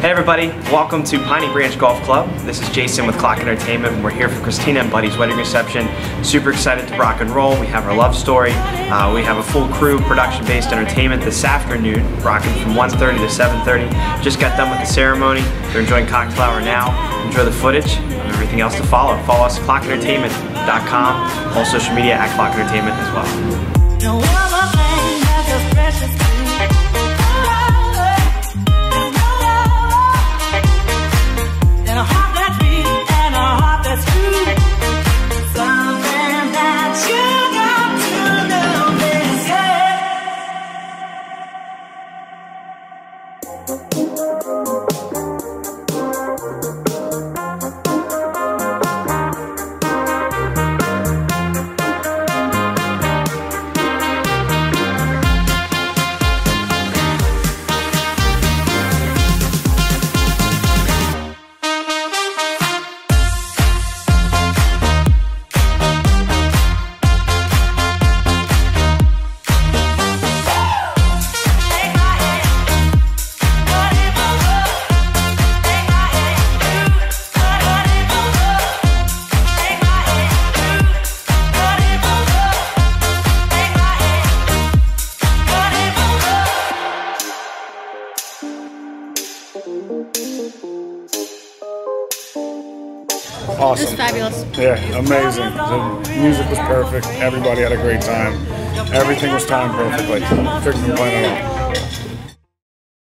Hey everybody, welcome to Piney Branch Golf Club. This is Jason with Klock Entertainment, and we're here for Christina and Buddy's wedding reception. Super excited to rock and roll. We have our love story. We have a full crew, production-based entertainment this afternoon, rocking from 1:30 to 7:30. Just got done with the ceremony. They're enjoying cocktail hour now. Enjoy the footage and everything else to follow. Follow us at klockentertainment.com, all social media at Klock Entertainment as well. Awesome. It was fabulous. Yeah, amazing. The music was perfect. Everybody had a great time. Everything was timed perfectly. Couldn't complain at all.